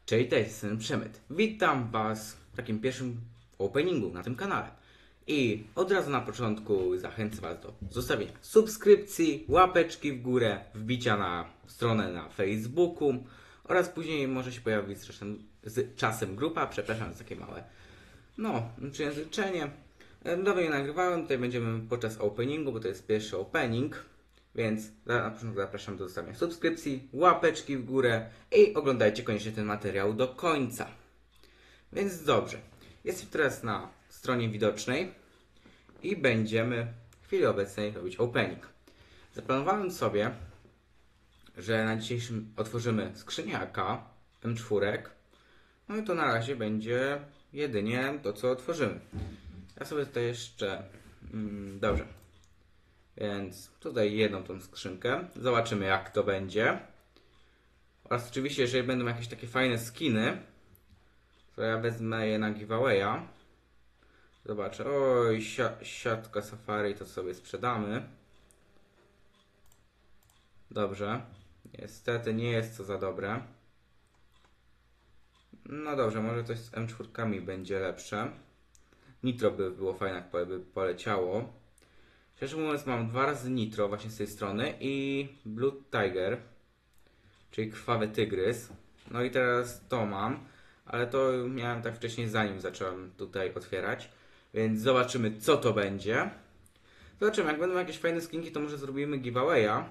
Cześć, to jest syn Przemyt. Witam Was w takim pierwszym openingu na tym kanale. I od razu na początku zachęcam Was do zostawienia subskrypcji, łapeczki w górę, wbicia na stronę na Facebooku oraz później może się pojawić z czasem grupa, przepraszam za takie małe, przejęzyczenie. Nowy nie nagrywałem, tutaj będziemy podczas openingu, bo to jest pierwszy opening. Więc na początku zapraszam do zostawienia subskrypcji, łapeczki w górę i oglądajcie koniecznie ten materiał do końca. Więc dobrze, jesteśmy teraz na stronie widocznej i będziemy w chwili obecnej robić opening. Zaplanowałem sobie, że na dzisiejszym otworzymy skrzynię AK, M4. No i to na razie będzie jedynie to, co otworzymy. Ja sobie tutaj jeszcze... dobrze. Więc tutaj jedną tą skrzynkę. Zobaczymy, jak to będzie. Oraz oczywiście, jeżeli będą jakieś takie fajne skiny, to ja wezmę je na giveawaya. Zobaczę. Oj, siatka Safari to sobie sprzedamy. Dobrze. Niestety nie jest to za dobre. No dobrze, może coś z M4 będzie lepsze. Nitro by było fajne, jakby poleciało. Szczerze mówiąc, mam 2 razy Nitro właśnie z tej strony i Blood Tiger, czyli krwawy tygrys. No i teraz to mam, ale to miałem tak wcześniej, zanim zacząłem tutaj otwierać. Więc zobaczymy, co to będzie. Zobaczymy, jak będą jakieś fajne skinki, to może zrobimy giveawaya.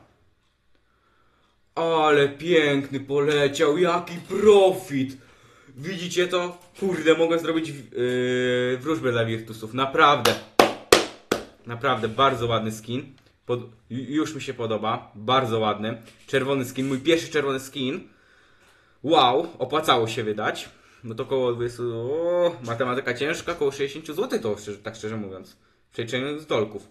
Ale piękny poleciał, jaki profit! Widzicie to? Kurde, mogę zrobić wróżbę dla Virtusów, naprawdę. Naprawdę bardzo ładny skin. Już mi się podoba. Bardzo ładny. Czerwony skin. Mój pierwszy czerwony skin. Wow. Opłacało się wydać. No to około 20... matematyka ciężka. Około 60 zł to tak szczerze mówiąc. W przeliczeniu z dolków.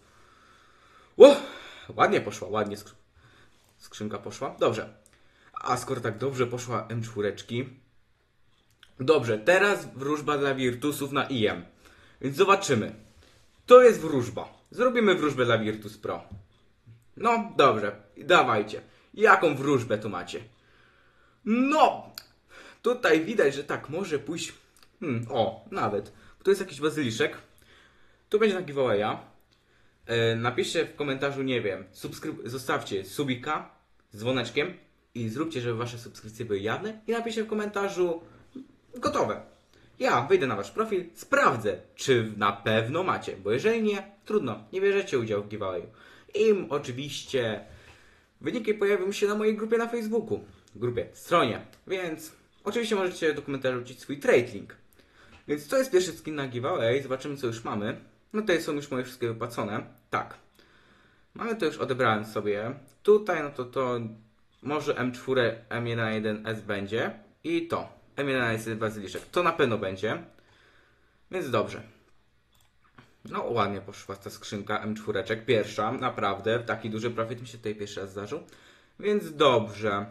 Ładnie poszła. Ładnie skrzynka poszła. Dobrze. A skoro tak dobrze poszła M4. Dobrze. Teraz wróżba dla Virtusów na IM. Więc zobaczymy. To jest wróżba. Zrobimy wróżbę dla Virtus Pro. No, dobrze. Dawajcie. Jaką wróżbę tu macie? No! Tutaj widać, że tak może pójść... nawet. Tu jest jakiś bazyliszek. Tu będzie na giveawaya. Napiszcie w komentarzu, nie wiem, zostawcie subika z dzwoneczkiem i zróbcie, żeby wasze subskrypcje były jawne. I napiszcie w komentarzu gotowe. Ja wyjdę na wasz profil, sprawdzę, czy na pewno macie, bo jeżeli nie, trudno, nie bierzecie udziału w giveawayu. I oczywiście wyniki pojawią się na mojej grupie na Facebooku, stronie, więc oczywiście możecie do komentarza wrzucić swój trade link. Więc to jest pierwszy skin na giveaway, zobaczymy co już mamy. No tutaj są już moje wszystkie wypłacone, tak. Mamy to już, odebrałem sobie. Tutaj no to może M4 M11S będzie i to. M11 bazyliszek. To na pewno będzie. Więc dobrze. No ładnie poszła ta skrzynka M4. Pierwsza. Naprawdę. Taki duży profit mi się tutaj pierwszy raz zdarzył. Więc dobrze.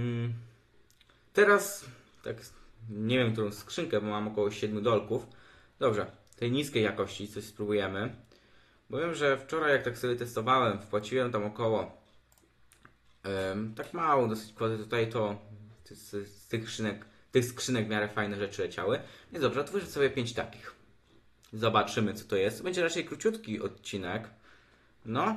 Teraz tak nie wiem którą skrzynkę, bo mam około 7 dolków. Dobrze. Tej niskiej jakości coś spróbujemy. Bo wiem, że wczoraj jak tak sobie testowałem, wpłaciłem tam około tak mało dosyć kwoty. Tutaj to z tych skrzynek w miarę fajne rzeczy leciały. Więc dobrze, otworzę sobie 5 takich. Zobaczymy co to jest. To będzie raczej króciutki odcinek. No.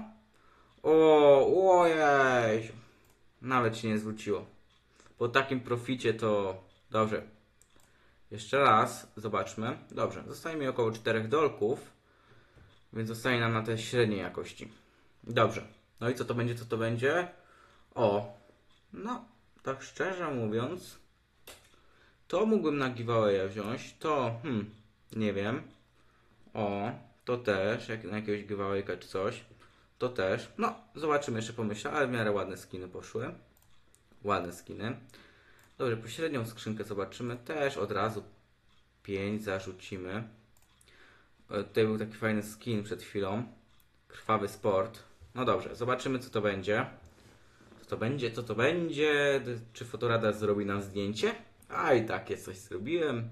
Ojej. Nawet się nie zwróciło. Po takim proficie to... Dobrze. Jeszcze raz. Zobaczmy. Dobrze. Zostaje mi około 4 dolków. Więc zostaje nam na tej średniej jakości. Dobrze. No i co to będzie? Co to będzie? No. Tak szczerze mówiąc... To mógłbym na giveawaya wziąć. To, nie wiem. To też, na jakiegoś giveawayka czy coś. To też. No, zobaczymy, jeszcze pomyślę, ale w miarę ładne skiny poszły. Ładne skiny. Dobrze, pośrednią skrzynkę zobaczymy. Też od razu 5 zarzucimy. Tutaj był taki fajny skin przed chwilą. Krwawy sport. No dobrze, zobaczymy co to będzie. Co to będzie? Czy fotorada zrobi nam zdjęcie? A i takie coś zrobiłem.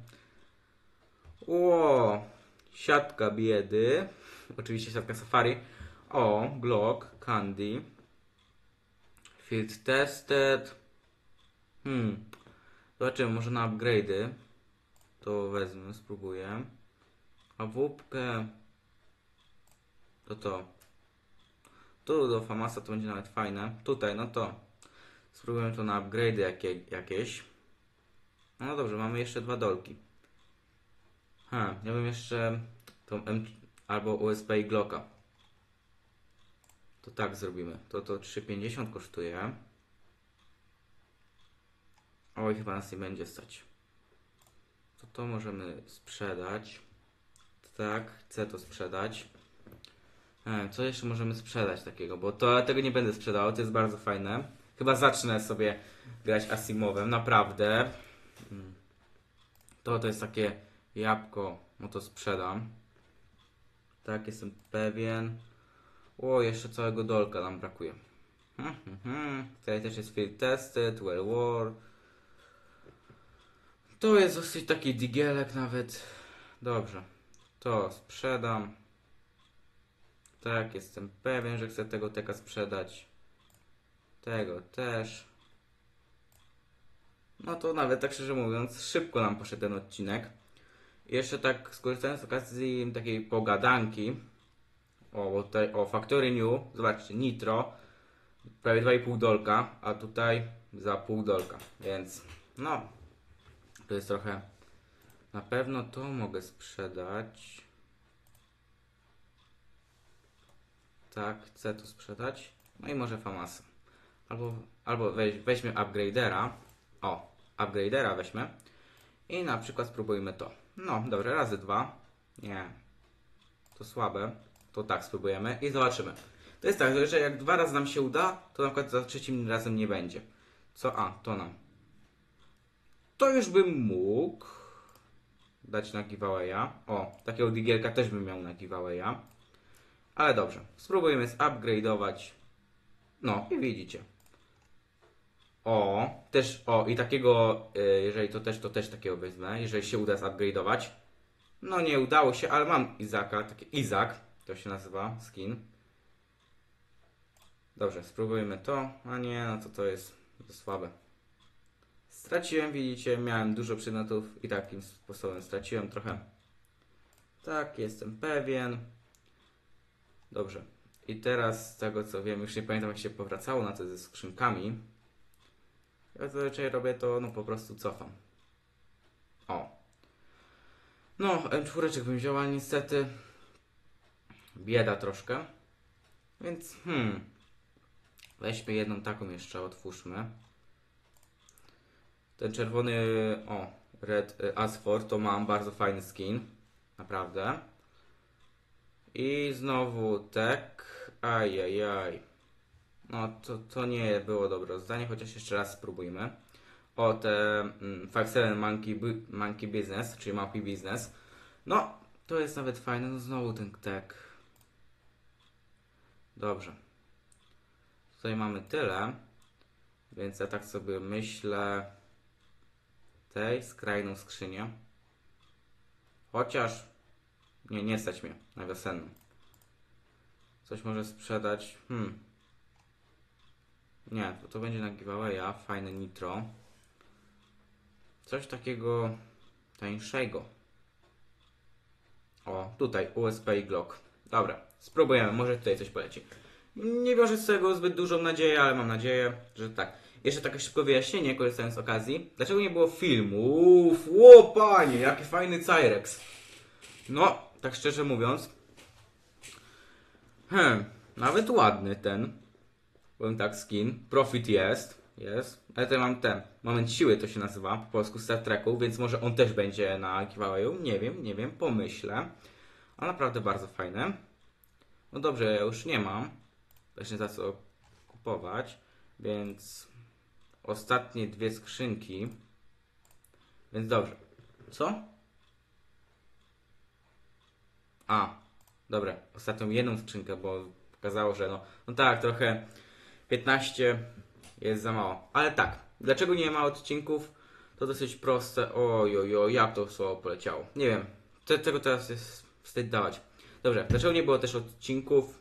Siatka biedy. Oczywiście siatka Safari. Glock, Candy. Field Tested. Zobaczymy, może na upgrade'y. To wezmę, spróbuję. A wupkę... To. Tu do Famasa to będzie nawet fajne. Tutaj, no to. Spróbujemy to na upgrade'y jakieś. No dobrze, mamy jeszcze 2 dolki. Ja bym jeszcze tą albo USB i Glocka. To tak zrobimy. To 3,50 kosztuje. Oj, chyba nas nie będzie stać. To możemy sprzedać. Tak, chcę to sprzedać. Co jeszcze możemy sprzedać takiego? Bo to tego nie będę sprzedał, to jest bardzo fajne. Chyba zacznę sobie grać Asimowem, naprawdę. To jest takie jabłko, no to sprzedam. Tak, jestem pewien. O, jeszcze całego dolka nam brakuje. Tutaj też jest Field Tested, Well War. To jest dosyć taki digielek nawet. Dobrze, to sprzedam. Tak, jestem pewien, że chcę tego teka sprzedać. Tego też. No to nawet tak szczerze mówiąc, szybko nam poszedł ten odcinek. I jeszcze tak skorzystając z okazji takiej pogadanki. Bo tutaj o Factory New, zobaczcie, Nitro. Prawie 2,5 dolka, a tutaj za pół dolka. Więc no, to jest trochę... Na pewno to mogę sprzedać. Tak, chcę to sprzedać. No i może Famasa. Albo weźmy upgradera. O, upgradera weźmy. I na przykład spróbujmy to. No, dobrze, razy 2. Nie. To słabe. To tak spróbujemy i zobaczymy. To jest tak, że jak 2 razy nam się uda, to na przykład za 3 razem nie będzie. To nam. To już bym mógł dać na giveawaya. O, takiego digielka też bym miał na giveawaya. Ale dobrze, spróbujemy zupgrade'ować. No i widzicie. I takiego, jeżeli to też takiego wezmę, jeżeli się uda zupgrade'ować. No nie udało się, ale mam Izaka, taki Izak, to się nazywa, skin. Dobrze, spróbujmy to, a nie, no to jest słabe. Straciłem, widzicie, miałem dużo przedmiotów i takim sposobem straciłem trochę. Tak, jestem pewien. Dobrze. I teraz z tego co wiem, już nie pamiętam jak się powracało na to ze skrzynkami. Ja zazwyczaj robię to, no po prostu cofam. No, M4 bym wziął, ale niestety bieda troszkę. Więc weźmy jedną taką jeszcze, otwórzmy. Ten czerwony, Red Asphalt, to mam bardzo fajny skin. Naprawdę. I znowu tek. Ajajaj. No to nie było dobre zdanie, chociaż jeszcze raz spróbujmy. Te 5-7 Monkey Business, czyli Monkey Business. No, to jest nawet fajne. No znowu ten tek. Dobrze. Tutaj mamy tyle. Więc ja tak sobie myślę. Tej skrajną skrzynię. Chociaż nie stać mnie na wiosenną. Coś może sprzedać. Nie, to będzie na giveawaya. Fajne nitro. Coś takiego tańszego. Tutaj USB i Glock. Dobra, spróbujemy. Może tutaj coś poleci. Nie wiążę z tego zbyt dużą nadzieję, ale mam nadzieję, że tak. Jeszcze takie szybko wyjaśnienie, korzystając z okazji. Dlaczego nie było filmu? Panie, jaki fajny Cyrex. No, tak szczerze mówiąc. Nawet ładny ten. Powiem tak, skin. Profit jest. Ale tutaj mam Moment Siły to się nazywa po polsku Star Treku, więc może on też będzie na giveawayu. Nie wiem, pomyślę. A naprawdę bardzo fajne. No dobrze, ja już nie mam. Właśnie za co kupować. Więc ostatnie 2 skrzynki. Więc dobrze. Co? Dobra. Ostatnią jedną skrzynkę, bo pokazało, że no tak, trochę 15 jest za mało. Ale tak, dlaczego nie ma odcinków? To dosyć proste. Jak to słowo poleciało. Nie wiem. Tego teraz jest wstyd dawać. Dobrze, dlaczego nie było też odcinków?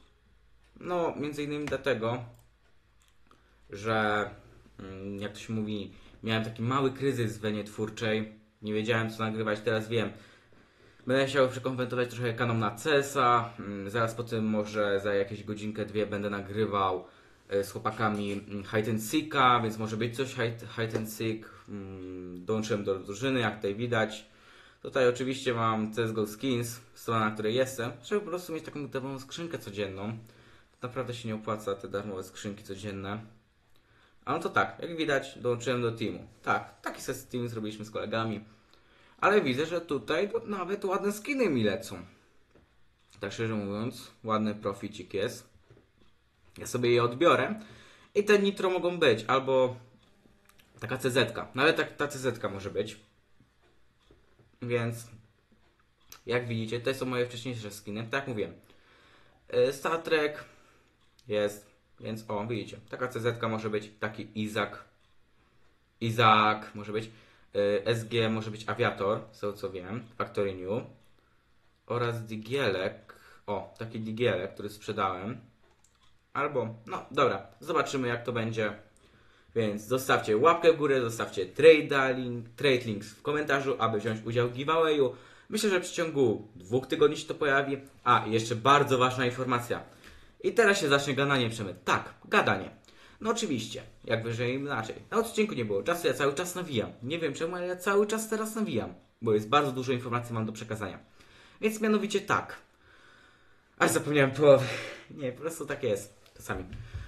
No, między innymi dlatego, że jak to się mówi, miałem taki mały kryzys w wenie twórczej. Nie wiedziałem co nagrywać, teraz wiem. Będę chciał przekonwentować trochę kanał na CS-a. Zaraz po tym może za jakieś godzinkę, dwie będę nagrywał z chłopakami Hide and Seeka, więc może być coś Hide and Seek. Dołączyłem do drużyny, jak tutaj widać. Tutaj oczywiście mam CSGO Skins, strona, na której jestem, żeby po prostu mieć taką darmową skrzynkę codzienną. To naprawdę się nie opłaca, te darmowe skrzynki codzienne. A no to tak, jak widać, dołączyłem do teamu. Tak, taki sobie team zrobiliśmy z kolegami. Ale widzę, że tutaj nawet ładne skiny mi lecą. Tak szczerze mówiąc, ładny proficik jest. Ja sobie je odbiorę. I te nitro mogą być, albo taka CZ-ka. Nawet ta CZ-ka może być. Więc, jak widzicie, to są moje wcześniejsze skiny. Tak jak mówiłem. Star Trek jest, więc o, widzicie. Taka CZ-ka może być, taki Izak może być. SG może być Aviator, z tego co wiem, Factory New. Oraz Digielek. O, taki Digielek, który sprzedałem. Albo, no dobra, zobaczymy jak to będzie. Więc zostawcie łapkę w górę, zostawcie trade links w komentarzu, aby wziąć udział w giveawayu. Myślę, że w przeciągu 2 tygodni się to pojawi. A, i jeszcze bardzo ważna informacja. I teraz się zacznie gadanie, Przemyt. Tak, gadanie. No oczywiście, jak wyżej inaczej. Na odcinku nie było czasu, ja cały czas nawijam. Nie wiem czemu, ale ja cały czas teraz nawijam. Bo jest bardzo dużo informacji mam do przekazania. Więc mianowicie tak. Aż zapomniałem połowę. Nie, po prostu tak jest. Czasami.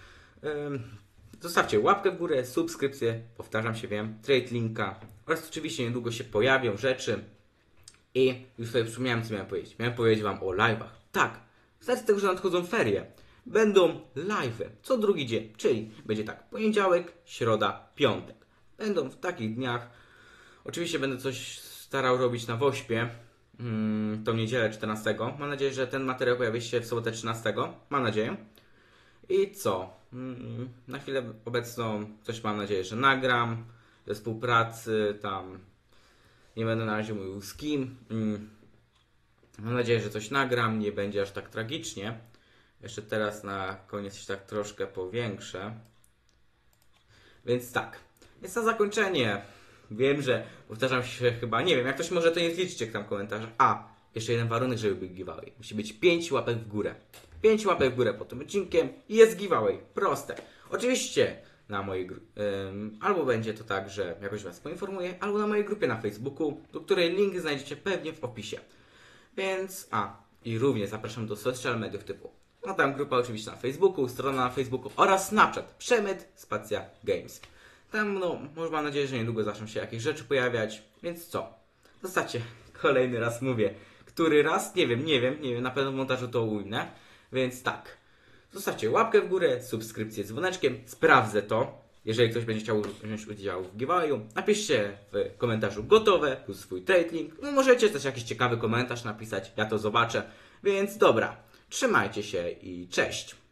Zostawcie łapkę w górę, subskrypcję, powtarzam się, wiem, trade linka. Oraz oczywiście niedługo się pojawią rzeczy. I już sobie przypomniałem, co miałem powiedzieć. Miałem powiedzieć wam o live'ach. Tak, z racji tego, że nadchodzą ferie, będą live'y co drugi dzień, czyli będzie tak, poniedziałek, środa, piątek. Będą w takich dniach. Oczywiście będę coś starał robić na Wośpie, tą niedzielę 14. Mam nadzieję, że ten materiał pojawi się w sobotę 13. Mam nadzieję. I co? Na chwilę obecną coś mam nadzieję, że nagram. Ze współpracy tam nie będę na razie mówił z kim. Mam nadzieję, że coś nagram, nie będzie aż tak tragicznie. Jeszcze teraz na koniec się tak troszkę powiększę. Więc tak. Więc na zakończenie. Wiem, że powtarzam się chyba, nie wiem, jak ktoś może to nie zliczycie tam w komentarzach. A, jeszcze jeden warunek, żeby był giveaway. Musi być 5 łapek w górę. 5 łapek w górę pod tym odcinkiem i jest giveaway. Proste. Oczywiście na mojej albo będzie to tak, że jakoś was poinformuję, albo na mojej grupie na Facebooku, do której link znajdziecie pewnie w opisie. Więc, i również zapraszam do social mediów typu. No tam grupa oczywiście na Facebooku, strona na Facebooku oraz Snapchat. Przemyt spacja games. Tam, no, może mam nadzieję, że niedługo zaczną się jakieś rzeczy pojawiać. Więc co? Zostawcie, kolejny raz mówię. Który raz? Nie wiem, na pewno w montażu to ujmę. Więc tak. Zostawcie łapkę w górę, subskrypcję z dzwoneczkiem. Sprawdzę to. Jeżeli ktoś będzie chciał wziąć udział w giveawayu, napiszcie w komentarzu gotowe, plus swój trade link. No możecie też jakiś ciekawy komentarz napisać, ja to zobaczę. Więc dobra, trzymajcie się i cześć.